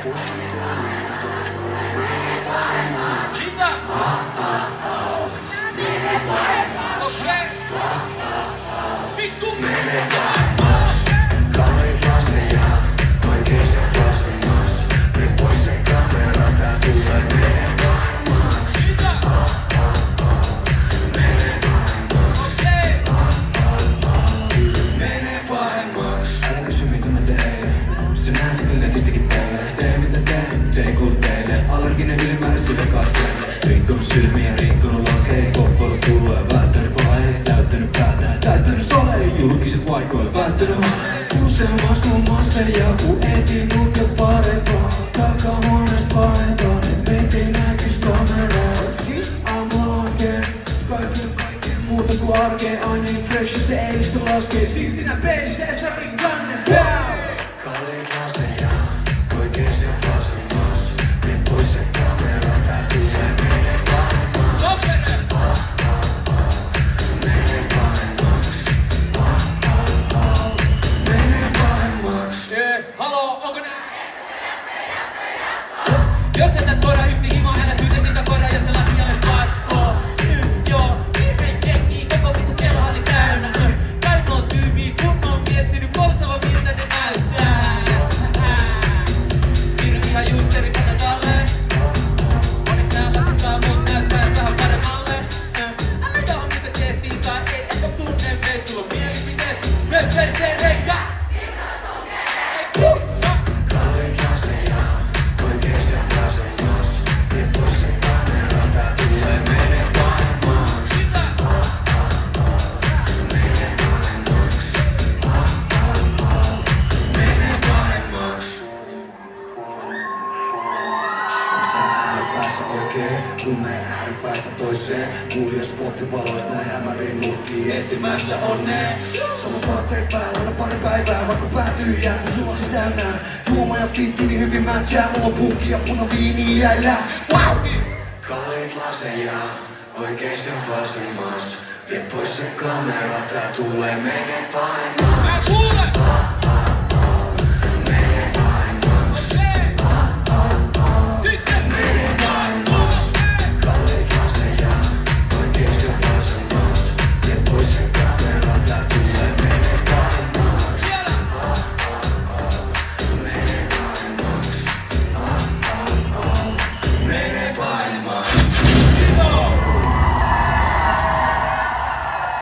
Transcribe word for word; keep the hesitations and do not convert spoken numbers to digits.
Allerginen ylimääräisille katseelle. Rikkonut silmiä, rikkonut laskee. Koppoilu tulee, välttänyt pahe. Täyttänyt päätä, täyttänyt sale. Julkiset paikoilla, välttänyt hae. Useammas muun muassa ja kun etin jo parempaa. Pakkahuoneesta pahentaan, et meitä ei näkis kameraa. Shit, aamulla oikein. Kaikille kaikkea muuta kuin arkeen. Aina niin fresh ja se eilistä laskee. Silti nää peilistä ei saa rikkainen pää. Kalliit laseja, oikein se fasin maas. Niin pois se kamera, tää tulee mene pahemmaksi. Tampere! Mene pahemmaksi. Mene pahemmaksi. Ee, haloo, onko nää? Jos et koira yksi himo, älä syytä sitä koira, jos se lattialle paskoo. Nyt joo, hirvein jengi, koko vittu kelhali täynnä. Kainoo tyypii, kun on miettinyt polstava miltä ne näyttää. Siirry ihan justeri tänne talleen. Onneksi nää lasit saa mun näyttää vähän paremmalle. Älä joo mitä tehtiin tai ei, että tunne meet, sulla on mielipiteet. Me perseen reikä! Kalliit laseja, oikein se fasin maas. Niin pois se kamera, tää tulee mene pahemmaksi. Mene pahemmaksi. Mene pahemmaksi. Sä ääripäässä oikein, lumeen ääripäästä toiseen. Kulje spotin valoista näin hämäriin nurkkiin etsimässä onnea. Samat vaatteet päällä aina pari päivää, vaikka päätyy jää kun sulla se täynnään. Juoma ja fitti niin hyvin matchaa, mulla on punkki ja punaviini jäljellä. Wow! Kalliit laseja, oikein sen fasin maas. Vie pois se kamera, tää tulee mene pahemmaksi.